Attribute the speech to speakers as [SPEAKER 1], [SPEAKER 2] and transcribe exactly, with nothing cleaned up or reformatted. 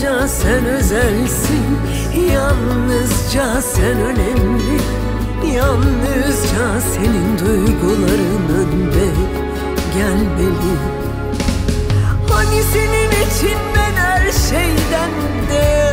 [SPEAKER 1] Yalnızca sen özelsin, yalnızca sen önemli. Yalnızca senin duyguların önde gelmeli. Hani senin için ben her şeyden de